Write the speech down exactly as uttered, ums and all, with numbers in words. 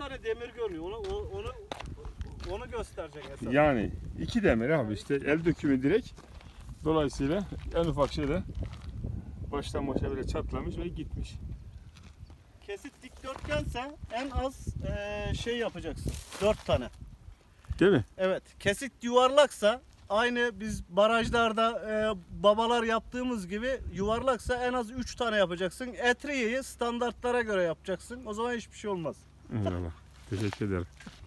tane demir görünüyor. Onu onu onu gösterecek esas. Yani iki demir abi işte el dökümü direkt. Dolayısıyla en ufak şeyde baştan başa bile çatlamış ve gitmiş. Kesit dikdörtgense en az e, şey yapacaksın. Dört tane. Değil mi? Evet. Kesit yuvarlaksa aynı biz barajlarda e, babalar yaptığımız gibi yuvarlaksa en az üç tane yapacaksın. Etriye'yi standartlara göre yapacaksın. O zaman hiçbir şey olmaz. Eyvallah. Teşekkür ederim.